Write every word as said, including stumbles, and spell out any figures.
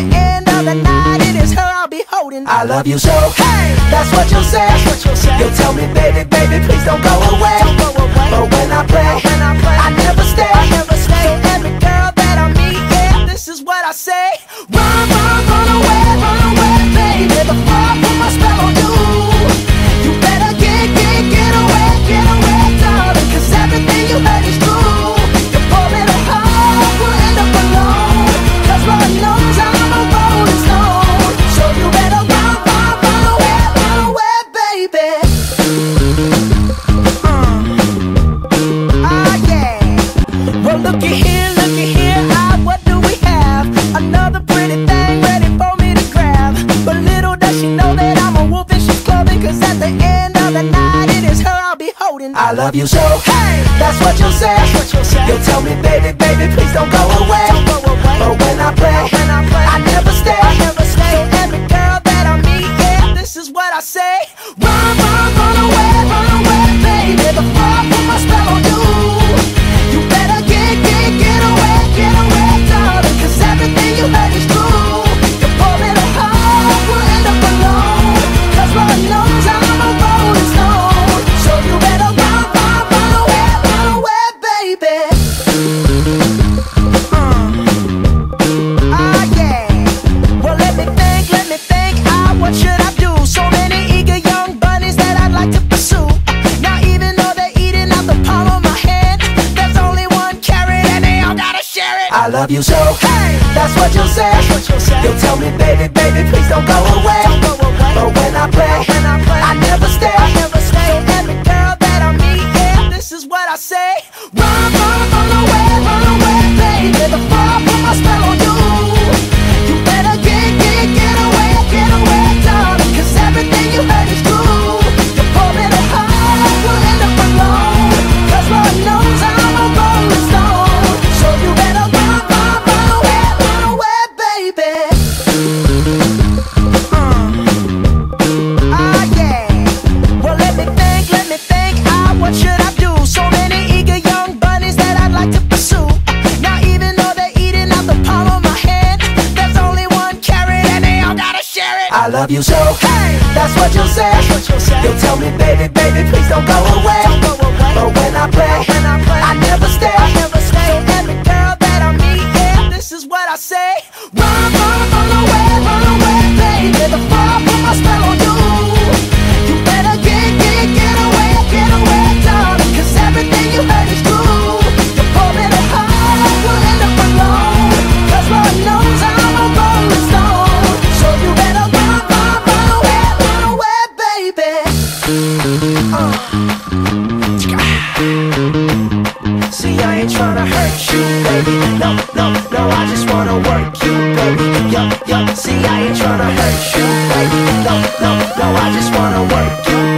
end of the night, it is her I'll be holding. I love you so, hey, that's what you'll say. That's what you'll say. You'll tell me, baby, baby, please don't go away. Don't go away. But when I play, when I play, I never stay. I never stay. So every girl that I meet, yeah, this is what I say. Run, run, run away, run away, baby, before I put my spell on you. You better get, get, get away, get away, darling, cause everything you heard is true. Your poor little heart will end up alone, cause Lord knows I'm a rolling stone. So you better run, run, run away, run away, baby. Uh. Ah, yeah. Well, looky here, looky here, ah, what do we have? Another pretty thing ready for me to grab. But little does she know that I'm a wolf in sheep's clothing, cause at the end of the night, it is her I'll be holding. I love you so, hey, that's what you'll say. That's what you'll say. You'll tell me, baby, baby, please don't go away. Don't go away. But when I play, when I play, I never stay. I never stay. So every girl that I meet, yeah, this is what I say. Run, run, run away, run away, baby, before I put my spell on you. You better get, get, get away, get away, darling, cause everything you heard is true. Your poor little heart will end up alone, cause Lord knows I'm a rolling stone. So you better run, run, run away, run away, baby. Uh. Ah, yeah. Well, let me think, let me think, ah, what should I do? So many eager young bunnies that I'd like to pursue. Now even though they're eating out the palm of my hand, there's only one carrot and they all gotta share it. I love you so, hey, that's what you'll say. That's what you'll say. You'll tell me, baby, baby, please don't go away. Don't go away. But when I play, when I play, I never stay. I never stay. So every girl that I meet, yeah, this is what I say. Run, run, run away, run away, baby, before I put my spell on you. You better get, get, get away, get away, darling, cause everything you heard is true. Your poor little heart will end up alone, cause Lord knows I'm a rolling stone. So you better run, run, run away, run away, baby. Uh. Ah, yeah. Well, let me think, let me think, ah, what should I do? So many eager young bunnies that I'd like to pursue. Now even though they're eating out the palm of my hand, there's only one carrot and they all gotta share it. I love you so, hey, that's what you'll say. That's what you'll say. You'll tell me, baby, baby, please don't go away. Don't go away. But when I play, when I play, I never stay. I never stay. So every girl that I meet, yeah, this is what I say. Run, run, run away, run away, baby, before I put my spell on you. You better get, get, get away, get away, darling, cause everything you heard is true. Your poor little heart will end up alone, cause Lord knows I'm a rolling stone. So you better run, run, run away, run away, baby. Uh. See, I ain't tryna hurt you, baby. No, no, no, I just wanna work you, baby. Yo, yo, see, I ain't tryna hurt you, baby. No, no, no, I just wanna work you,